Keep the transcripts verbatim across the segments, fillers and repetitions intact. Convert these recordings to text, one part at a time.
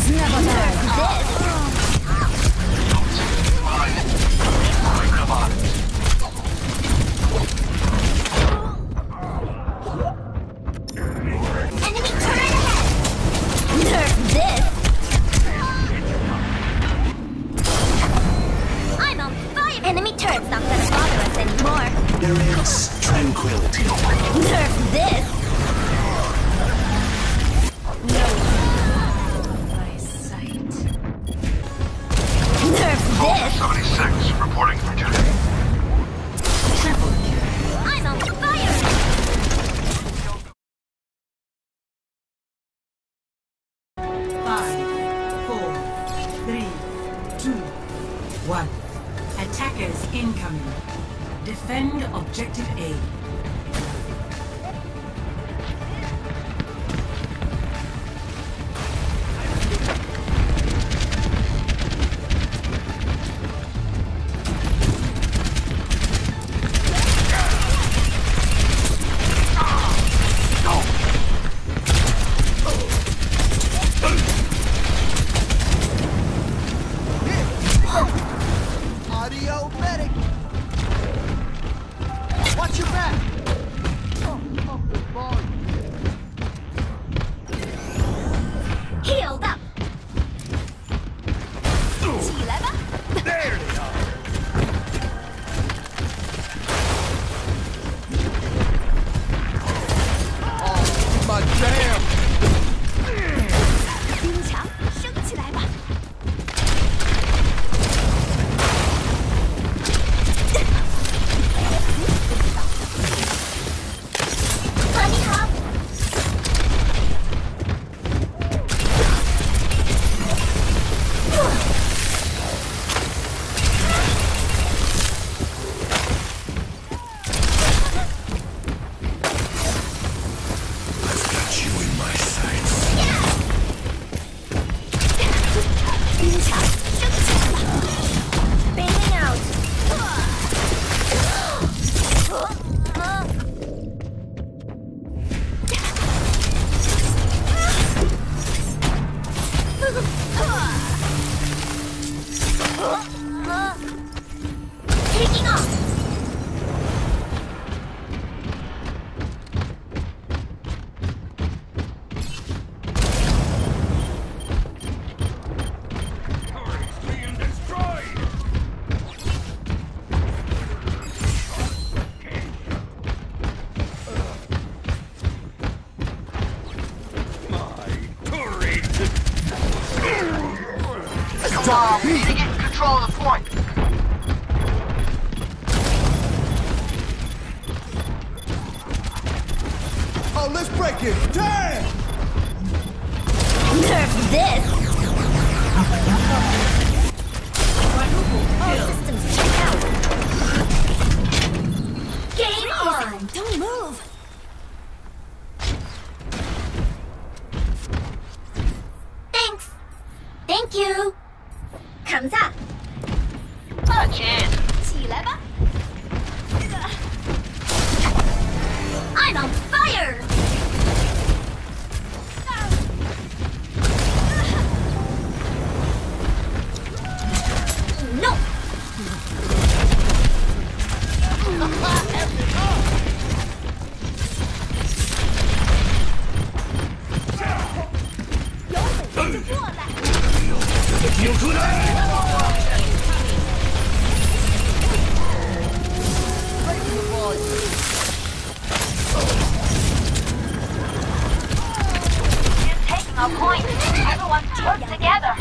Heroes never die. Come on. Enemy turret ahead! Nerf this! I'm on fire! Enemy turret's not gonna bother us anymore. There is tranquility. Nerf this! No. My sight. Nerf this! seventy-six, reporting for duty. Triple kill. I'm on fire! Five, four, three, two, one. Attackers incoming. Defend objective A. Audio medic! Watch your back! Oh, oh, good boy. Healed up!起来吧 There they are. Oh, my jam! 冰墙升起来吧 Bunny hop! I've got you in my sights. 冰墙升起来吧 Bailing out! Taking off! Turret's being destroyed. My turret. Come on, we need to get in control of the point! Oh, let's break it! Damn! Nerf this! Quadruple All kill. systems check out! Game on! Don't move! Thanks! Thank you! 扛下！ 抱歉。 起来吧 I'm on fire! No! Taking a point. Everyone work together.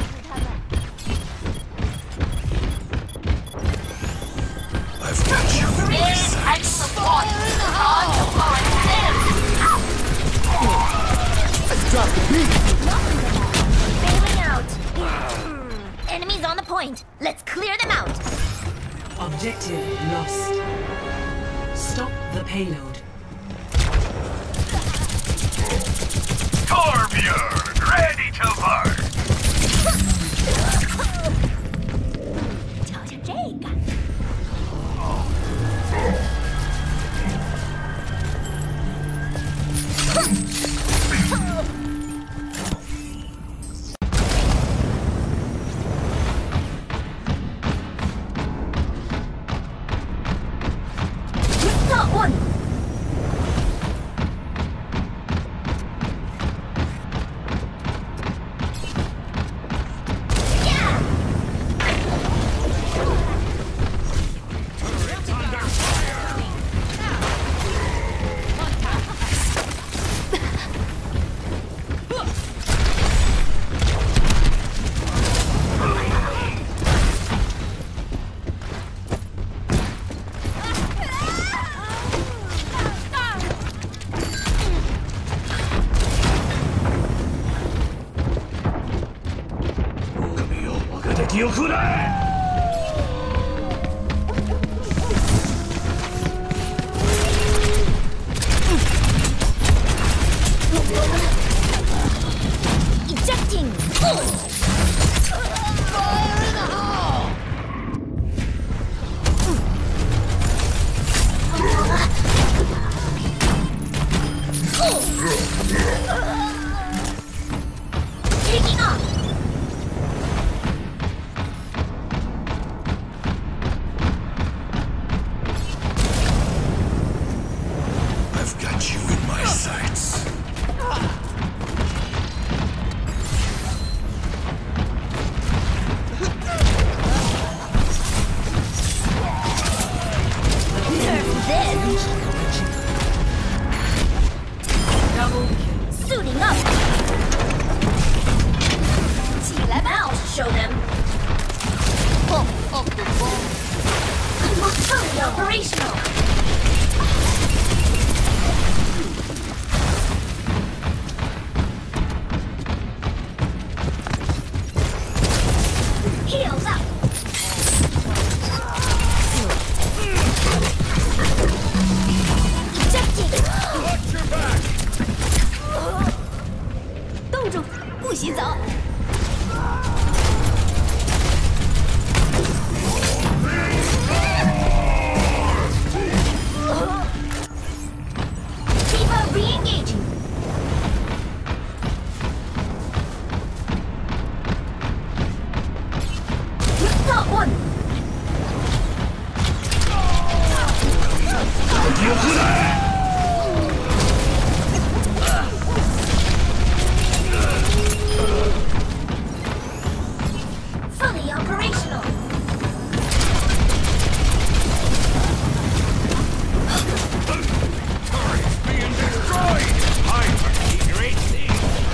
I've got you in my Big sights. taking the point. On to forward. Drop the beat! Bailing out! Enemies on the point! Let's clear them out! Objective lost. Stop the payload. Torbjörn, ready to bark. 瞧瞧这个！ Ejecting! Fire in the hole! Taking off! I've got you in my sights. Suiting up! Now show them! Pump up the bomb. Fully operational! Heels up! Ejecting! Watch your back! 冻住，不许走！ D.Va re-engaging. Not one. Fully operational. Turret's being destroyed! I'm a great thing!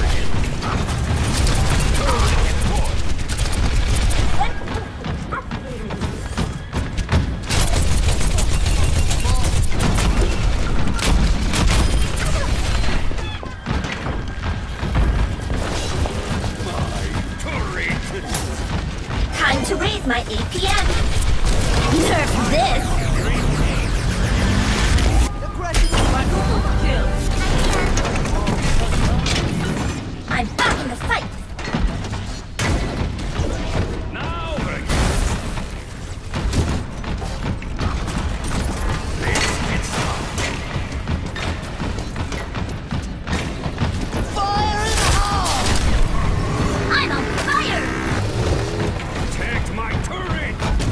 Time to raise my A P M. Nerf this. Kill. I'm back in the fight. Now we're Fire in the hole! I'm on fire. protect my turret!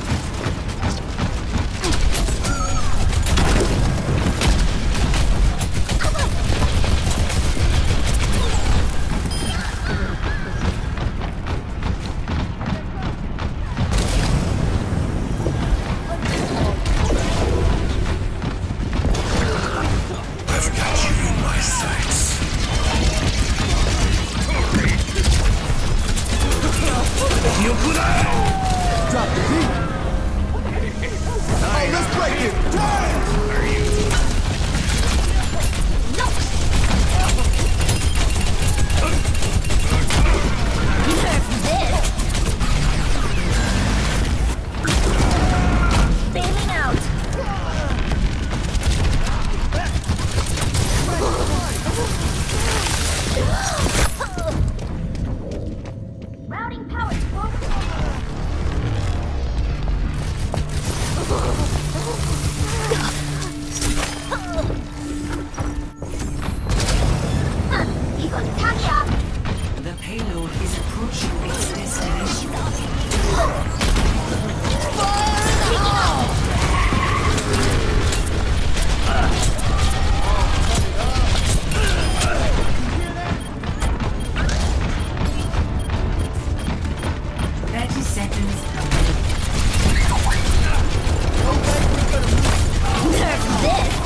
I've got you in my sights. Drop the beat. Oh, let's break it. No. Nerf this. Bailing out. Routing power to The payload is approaching its destination. Thirty seconds. Nerf this.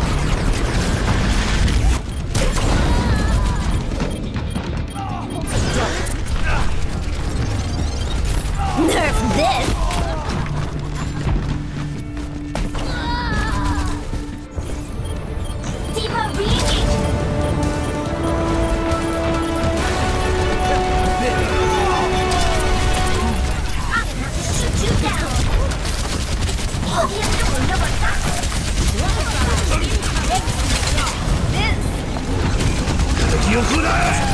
Nerf this. D.Va re-engaging. 記憶だ。